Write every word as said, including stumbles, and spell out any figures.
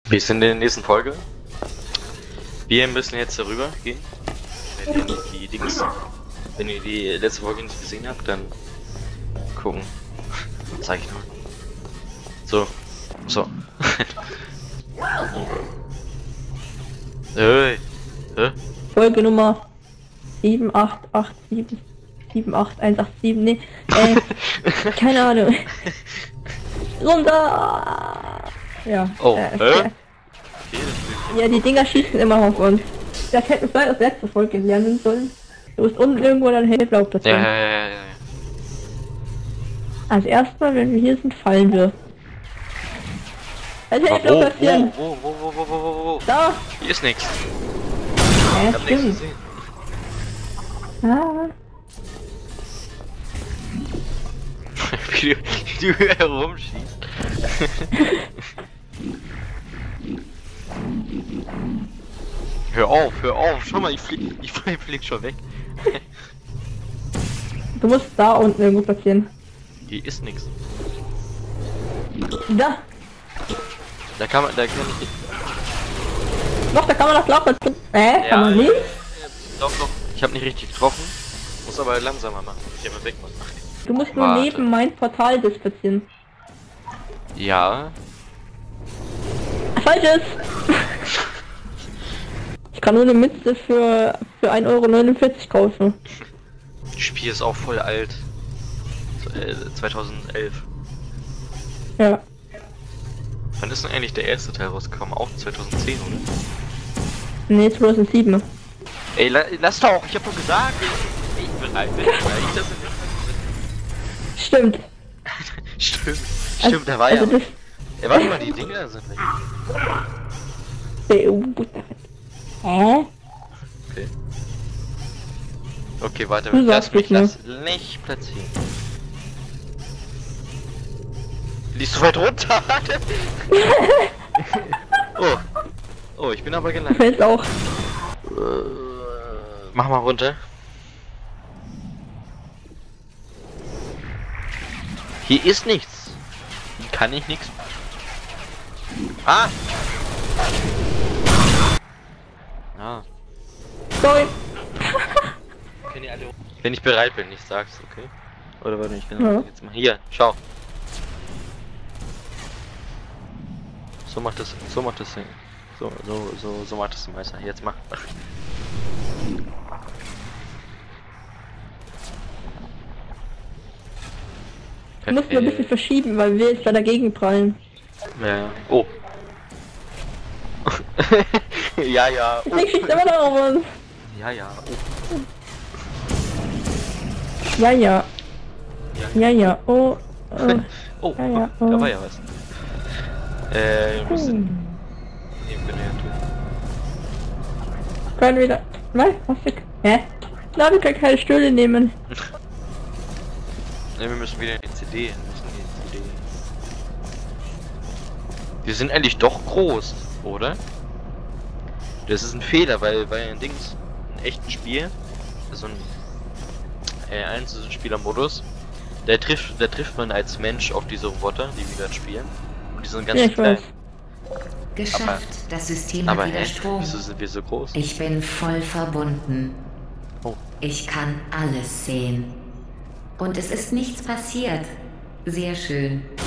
Wir sind in der nächsten Folge. Wir müssen jetzt darüber gehen. Wenn ihr die Dings, wenn ihr die letzte Folge nicht gesehen habt, dann gucken. Zeig ich nur. So. So. Hey. Hä? Folge Nummer sieben acht acht sieben sieben acht eins acht sieben, nee, äh, keine Ahnung. Runter! Ja. Oh, äh, hä? ja. Ja, die Dinger schießen immer auf uns. Das hätten wir vielleicht aus der letzten Folge lernen sollen. Du bist unten irgendwo dann hellblau platziert. Ja, ja, ja, ja, ja. Also erstmal, wenn wir hier sind, fallen wir. Also Aber hellblau wo, platzieren. wo, wo, wo, wo, wo, wo, wo, wo? Da! Hier ist nichts. Ja, Ich hab nichts stimmt. gesehen. Ah. wie, du, wie du herumschießt. Hör auf, hör auf, schau mal, ich flieg, ich flieg, flieg schon weg. Du musst da unten irgendwo platzieren. Hier ist nichts. Da! Da kann man, da kann ich. Doch, da kann man das klar platzieren. Äh, Ja, kann man nicht? äh, doch, doch. Ich habe nicht richtig getroffen. Muss aber langsamer machen. Ich immer weg machen. Du musst nur Warte. neben mein Portal displatzieren. Ja. Falsches! Ich kann nur eine Mütze für, für ein Euro neunundvierzig kaufen. Das Spiel ist auch voll alt. So, äh, zweitausendelf. Ja. Wann ist denn eigentlich der erste Teil rausgekommen? Auch zweitausendzehn, oder? Nee, zweitausendsieben. Ey, la lass doch! Ich hab doch gesagt! Ich, ich bin bereit, bin ich bereit. Das Stimmt. Stimmt. Also- Stimmt, da war also ja. das- Ey, warte mal, die Dinger sind weg. Hä? Okay. Okay, warte, Du lass sagst mich nicht, das nicht platzieren. Liest du weit runter? oh. Oh, ich bin aber gelandet. Fällt auch. Mach mal runter. Hier ist nichts. Hier kann ich nichts. Ah! Ah. Sorry. Können die alle... Wenn ich bereit bin, ich sag's, okay? Oder warte, ich kann Ja. jetzt mal hier, schau. So macht das, so macht das Ding. So, so, so, so macht das die Meister. Jetzt mach. Du musst nur ein bisschen verschieben, weil wir jetzt da dagegen prallen. Ja, ja. Oh. ja, ja. Das Ding schießt immer noch auf uns. Ja, ja. Ja, ja. Oh. Ja, ja. Oh. Oh. Oh, Ja, ja, da oh. war ja was. Äh, wir müssen... Hm. Nee, wir können ja tun. Können wieder. Was? Was? Hä? Na, wir können keine Stühle nehmen. Ne, wir müssen wieder in die C D. Wir müssen in die C D. Wir sind eigentlich doch groß, oder? Das ist ein Fehler, weil, weil ein Dings, ein echtes Spiel, so ein äh, einzelnen Spielermodus, der trifft, der trifft man als Mensch auf diese Roboter, die wir dann spielen. Und die sind ganz Ja, ich klein. weiß. Geschafft. Aber- Das System Aber hat wieder hä? Strom. Wieso sind wir so groß? Ich bin voll verbunden. Oh. Ich kann alles sehen. Und es ist nichts passiert. Sehr schön.